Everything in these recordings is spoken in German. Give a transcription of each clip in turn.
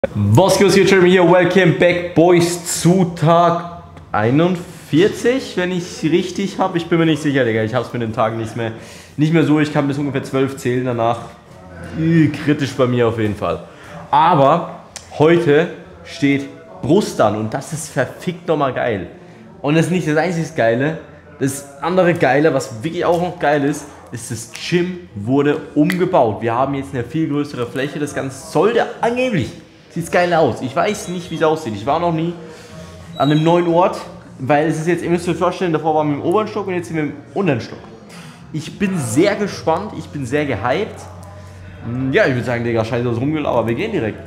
Was geht Jeremy hier? Welcome back, Boys, zu Tag 41, wenn ich es richtig habe. Ich bin mir nicht sicher, Digga. Ich habe es mit den Tagen nicht mehr so. Ich kann bis ungefähr 12 zählen. Danach kritisch bei mir auf jeden Fall. Aber heute steht Brust an und das ist verfickt nochmal geil. Und das ist nicht das einzige Geile. Das andere Geile, was wirklich auch noch geil ist, das Gym wurde umgebaut. Wir haben jetzt eine viel größere Fläche. Das Ganze sollte angeblich, sieht geil aus. Ich weiß nicht, wie es aussieht. Ich war noch nie an einem neuen Ort, weil es ist jetzt, ihr müsst euch vorstellen, davor waren wir im oberen Stock und jetzt sind wir im unteren Stock. Ich bin sehr gespannt, ich bin sehr gehypt. Ja, ich würde sagen, Digga, scheiße aus rumgelaufen, aber wir gehen direkt.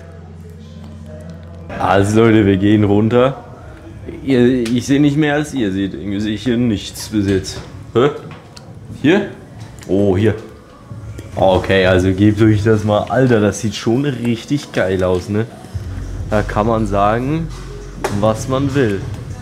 Also Leute, wir gehen runter. Ich sehe nicht mehr als ihr seht. Irgendwie sehe ich hier nichts bis jetzt. Hä? Hier? Oh, hier. Okay, also gebt euch das mal. Alter, das sieht schon richtig geil aus, ne? Da kann man sagen, was man will.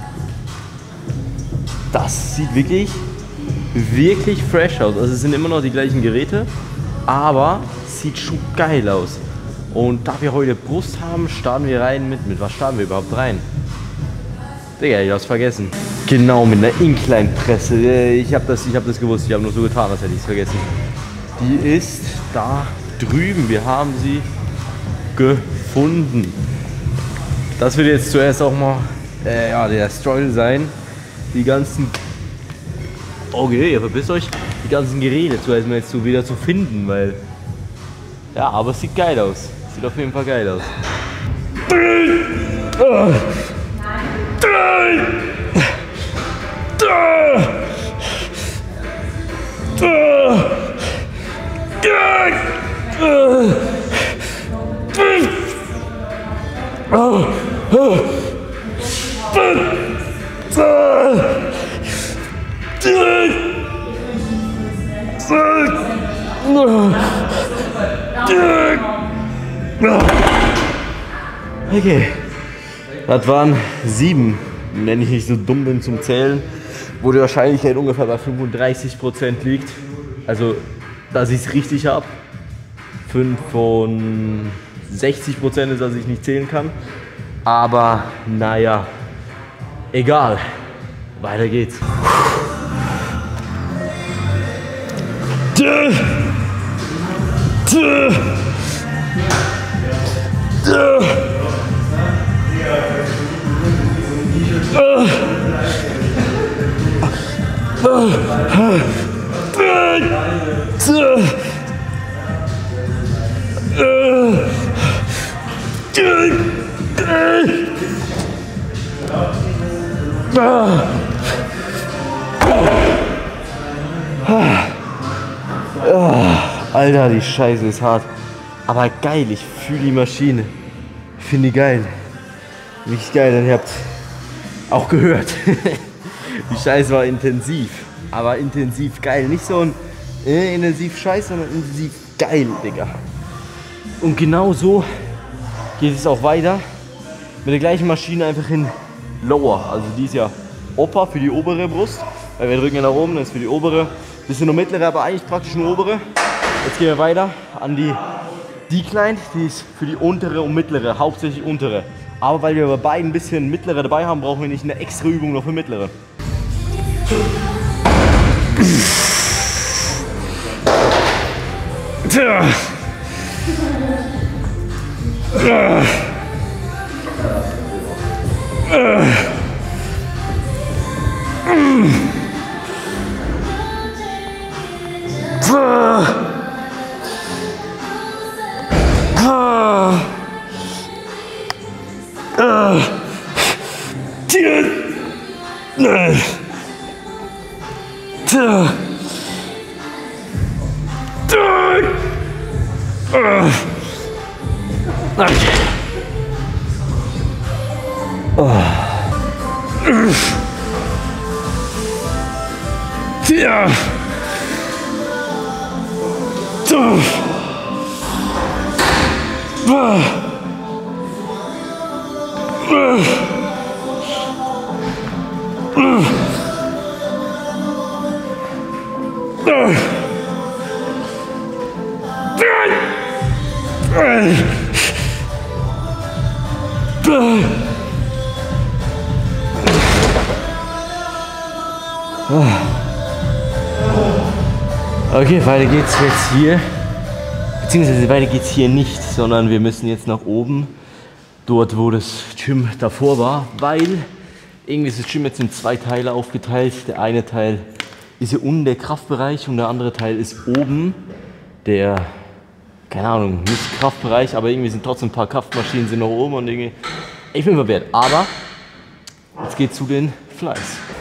Das sieht wirklich fresh aus. Also es sind immer noch die gleichen Geräte, aber sieht schon geil aus. Und da wir heute Brust haben, starten wir rein mit was starten wir überhaupt rein? Digga, ich hab's vergessen. Genau, mit einer Incline-Presse. Ich hab das gewusst, ich habe nur so getan, als hätte ich es vergessen. Die ist da drüben, wir haben sie gefunden. Das wird jetzt zuerst auch mal der Struggle sein. Die ganzen... Okay, ihr verpisst euch. Die ganzen Geräte zuerst mal jetzt so wieder zu finden, weil... Ja, aber es sieht geil aus. Sieht auf jeden Fall geil aus. Okay, das waren 7. Wenn ich nicht so dumm bin zum Zählen, wo die Wahrscheinlichkeit ungefähr bei 35% liegt. Also, dass ich es richtig habe. 65% ist, dass ich nicht zählen kann. Aber naja, egal. Weiter geht's. Alter, die Scheiße ist hart. Aber geil, ich fühle die Maschine. Ich finde die geil. Richtig geil, denn ihr habt auch gehört. Die Scheiße war intensiv. Aber intensiv geil. Nicht so ein intensiv Scheiß, sondern intensiv geil, Digga. Und genau so geht es auch weiter. Mit der gleichen Maschine einfach in Lower. Also die ist ja Upper für die obere Brust. Weil wir drücken ja nach oben, das ist für die obere. Bisschen nur mittlere, aber eigentlich praktisch nur obere. Jetzt gehen wir weiter an die Decline. Die ist für die untere und mittlere, hauptsächlich untere. Aber weil wir bei beiden ein bisschen mittlere dabei haben, brauchen wir nicht eine extra Übung noch für mittlere. Okay, weiter geht's jetzt hier. Beziehungsweise weiter geht's hier nicht, sondern wir müssen jetzt nach oben. Dort, wo das Gym davor war, weil irgendwie ist das Gym jetzt in 2 Teile aufgeteilt. Der eine Teil ist hier unten der Kraftbereich und der andere Teil ist oben der, keine Ahnung, nicht Kraftbereich, aber irgendwie sind trotzdem ein paar Kraftmaschinen sind noch oben und irgendwie, ich bin verwehrt. Aber jetzt geht's zu den Flies.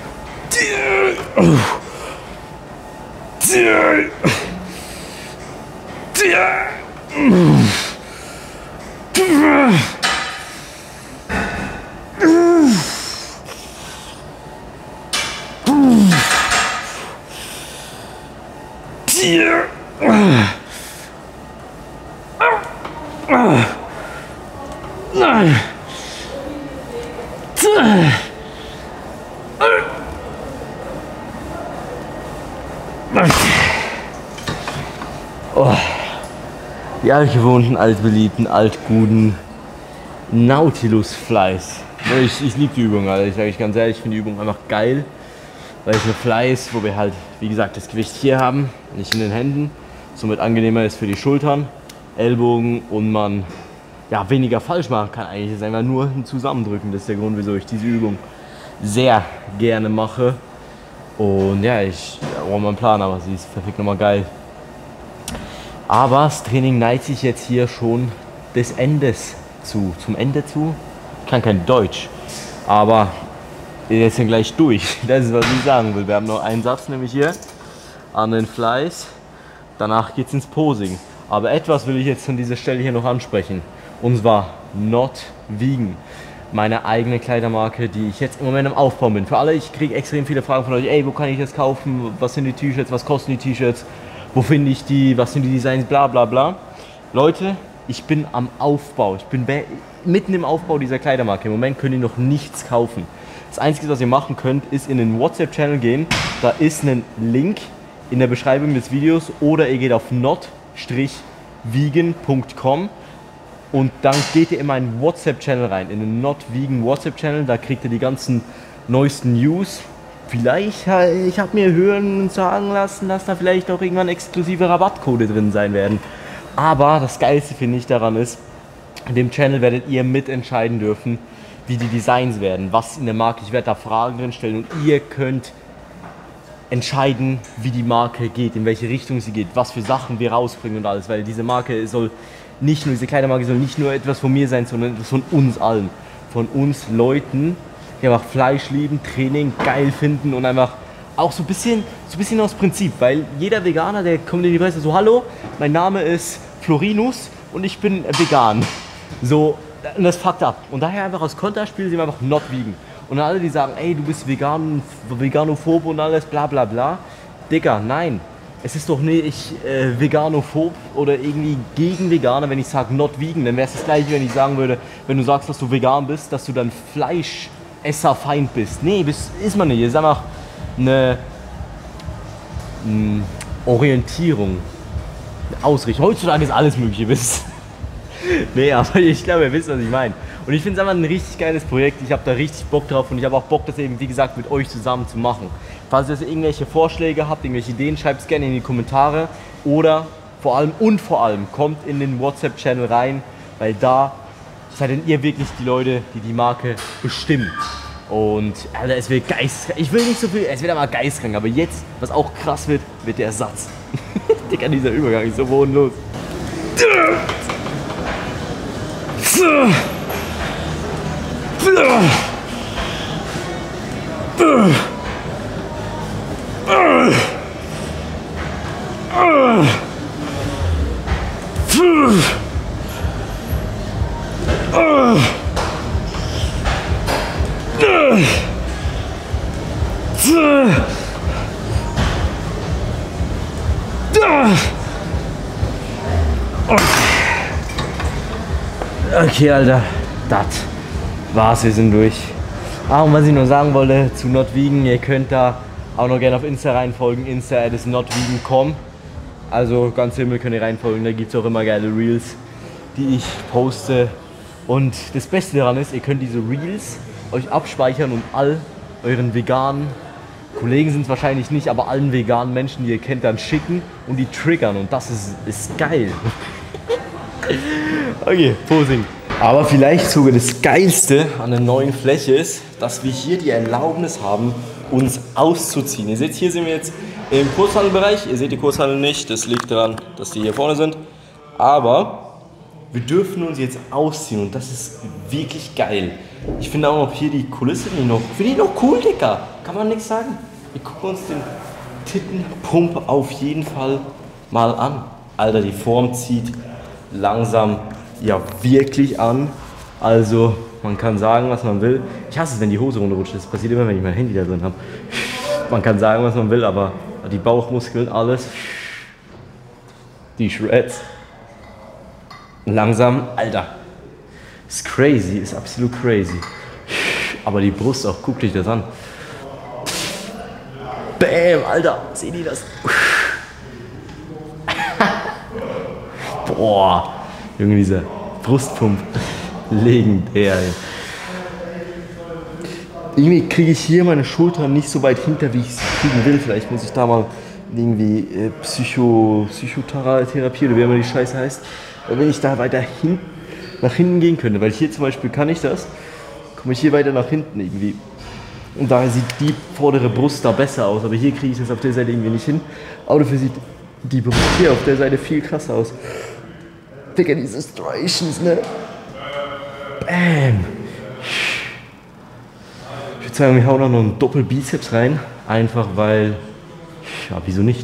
Oh, die altgewohnten, altbeliebten, altguten Nautilus Flies. Ich liebe die Übung, Alter. Ich sage euch ganz ehrlich, ich finde die Übung einfach geil, weil es eine Fly ist, wo wir halt, wie gesagt, das Gewicht hier haben, nicht in den Händen, somit angenehmer ist für die Schultern, Ellbogen und man ja, weniger falsch machen kann. Eigentlich ist einfach nur ein Zusammendrücken. Das ist der Grund, wieso ich diese Übung sehr gerne mache. Und ja, ich brauche mal einen Plan, aber sie ist perfekt nochmal geil. Aber das Training neigt sich jetzt hier schon des Endes zu. Zum Ende zu? Ich kann kein Deutsch. Aber jetzt sind gleich durch. Das ist, was ich sagen will. Wir haben noch einen Satz, nämlich hier an den Flies. Danach geht es ins Posing. Aber etwas will ich jetzt an dieser Stelle hier noch ansprechen. Und zwar Not Vegan. Meine eigene Kleidermarke, die ich jetzt im Moment am Aufbau bin. Für alle, ich kriege extrem viele Fragen von euch. Ey, wo kann ich das kaufen? Was sind die T-Shirts? Was kosten die T-Shirts? Wo finde ich die? Was sind die Designs? Bla bla bla. Leute, ich bin am Aufbau. Ich bin mitten im Aufbau dieser Kleidermarke. Im Moment könnt ihr noch nichts kaufen. Das Einzige, was ihr machen könnt, ist in den WhatsApp-Channel gehen. Da ist ein Link in der Beschreibung des Videos. Oder ihr geht auf not-vegan.com. Und dann geht ihr in meinen WhatsApp-Channel rein, in den Not Vegan WhatsApp-Channel, da kriegt ihr die ganzen neuesten News. Vielleicht, ich habe mir hören und sagen lassen, dass da vielleicht auch irgendwann exklusive Rabattcode drin sein werden. Aber das Geilste finde ich daran ist, in dem Channel werdet ihr mitentscheiden dürfen, wie die Designs werden, was in der Marke, ich werde da Fragen drin stellen und ihr könnt entscheiden, wie die Marke geht, in welche Richtung sie geht, was für Sachen wir rausbringen und alles, weil diese Marke soll nicht nur, diese Kleidermarke soll nicht nur etwas von mir sein, sondern etwas von uns allen. Von uns Leuten, die einfach Fleisch lieben, Training geil finden und einfach auch so ein bisschen aus Prinzip, weil jeder Veganer, der kommt in die Presse so, hallo, mein Name ist Florinus und ich bin vegan. So, und das fuckt ab. Und daher einfach aus Konterspiel sind wir einfach not vegan. Und alle, die sagen, ey, du bist vegan, veganophob und alles, bla bla bla. Digga, nein. Es ist doch nicht veganophob oder irgendwie gegen Veganer, wenn ich sage not vegan. Dann wäre es das gleiche, wenn ich sagen würde, wenn du sagst, dass du vegan bist, dass du dann Fleischesserfeind bist. Nee, ist man nicht. Es ist einfach eine Orientierung, eine Ausrichtung. Heutzutage ist alles mögliche, wisst. Nee, aber ich glaube, ihr wisst, was ich meine. Und ich finde es einfach ein richtig geiles Projekt. Ich habe da richtig Bock drauf und ich habe auch Bock, das eben, wie gesagt, mit euch zusammen zu machen. Falls ihr irgendwelche Vorschläge habt, irgendwelche Ideen, schreibt es gerne in die Kommentare. Oder vor allem kommt in den WhatsApp-Channel rein, weil da seid denn ihr wirklich die Leute, die die Marke bestimmen. Und Alter, es wird geistkrank. Ich will nicht so viel, es wird aber geistkrank. Aber jetzt, was auch krass wird, wird der Satz. Digga, dieser Übergang ist so bodenlos. Okay, Alter, das war's, wir sind durch. Und was ich nur sagen wollte zu Not Vegan, ihr könnt da auch noch gerne auf Insta reinfolgen. Insta ist notvegan.com. Also ganz simpel könnt ihr reinfolgen, da gibt es auch immer geile Reels, die ich poste. Und das Beste daran ist, ihr könnt diese Reels euch abspeichern und all euren veganen Kollegen sind es wahrscheinlich nicht, aber allen veganen Menschen, die ihr kennt, dann schicken und die triggern. Und das ist geil. Okay, Posing. Aber vielleicht sogar das Geilste an der neuen Fläche ist, dass wir hier die Erlaubnis haben, uns auszuziehen. Ihr seht, hier sind wir jetzt im Kurshandelbereich. Ihr seht die Kurshandel nicht, das liegt daran, dass die hier vorne sind. Aber wir dürfen uns jetzt ausziehen und das ist wirklich geil. Ich finde auch noch hier die Kulisse, finde ich noch cool, Digga. Kann man nichts sagen. Wir gucken uns den Tittenpump auf jeden Fall mal an. Alter, die Form zieht langsam ja wirklich an. Also man kann sagen, was man will. Ich hasse es, wenn die Hose runterrutscht. Das passiert immer, wenn ich mein Handy da drin habe. Man kann sagen, was man will, aber die Bauchmuskeln, alles, die Shreds. Langsam, Alter. Ist crazy, ist absolut crazy. Aber die Brust auch, guck dich das an. Bäm, Alter, sehen die das? Boah, Junge, dieser Brustpump. Legendär, ey. Irgendwie kriege ich hier meine Schultern nicht so weit hinter, wie ich sie kriegen will. Vielleicht muss ich da mal irgendwie Psychotherapie oder wie immer die Scheiße heißt. Wenn ich da weiter nach hinten gehen könnte, weil hier zum Beispiel kann ich das, komme ich hier weiter nach hinten irgendwie. Und daher sieht die vordere Brust da besser aus, aber hier kriege ich das auf der Seite irgendwie nicht hin. Aber dafür sieht die Brust hier auf der Seite viel krasser aus. Digga, diese Striations, ne? Bam! Ich würde sagen, wir hauen auch noch einen Doppelbizeps rein, einfach weil, ja, wieso nicht?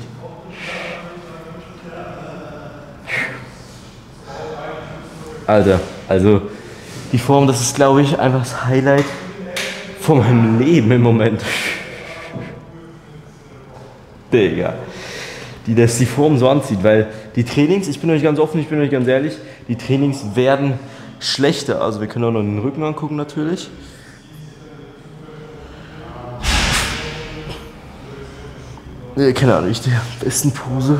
Alter, also die Form, das ist, glaube ich, einfach das Highlight von meinem Leben im Moment. Digga, die das die Form so anzieht, weil die Trainings, ich bin euch ganz offen, ich bin euch ganz ehrlich, die Trainings werden schlechter. Also wir können auch noch den Rücken angucken natürlich. Keine Ahnung, nicht der besten Pose.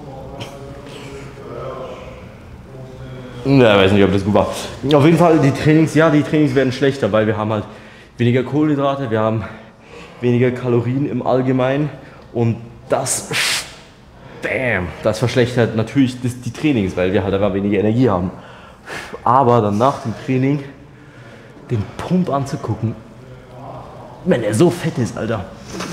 Ja, weiß nicht, ob das gut war. Auf jeden Fall, die Trainings werden schlechter, weil wir haben halt weniger Kohlenhydrate, wir haben weniger Kalorien im Allgemeinen und das verschlechtert natürlich die Trainings, weil wir halt einfach weniger Energie haben. Aber dann nach dem Training den Pump anzugucken, wenn er so fett ist, Alter.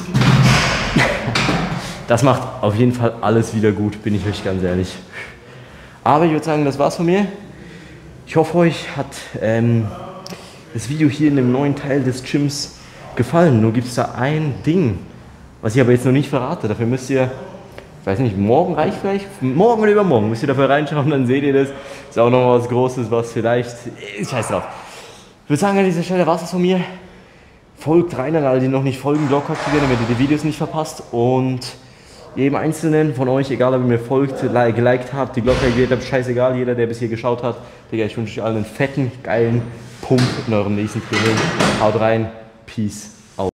Das macht auf jeden Fall alles wieder gut, bin ich euch ganz ehrlich. Aber ich würde sagen, das war's von mir. Ich hoffe, euch hat das Video hier in dem neuen Teil des Gyms gefallen. Nur gibt es da ein Ding, was ich aber jetzt noch nicht verrate. Dafür müsst ihr, ich weiß nicht, morgen reicht vielleicht? Morgen oder übermorgen müsst ihr dafür reinschauen, dann seht ihr das. Ist auch noch was Großes, was vielleicht, scheiß drauf. Ich würde sagen, an dieser Stelle war's das von mir. Folgt rein an alle, die noch nicht folgen, Glocke aktivieren, damit ihr die Videos nicht verpasst. Und jedem Einzelnen von euch, egal ob ihr mir folgt, geliked habt, die Glocke aktiviert habt, scheißegal, jeder, der bis hier geschaut hat. Digga, ich wünsche euch allen einen fetten, geilen Pump in eurem nächsten Training. Haut rein, Peace.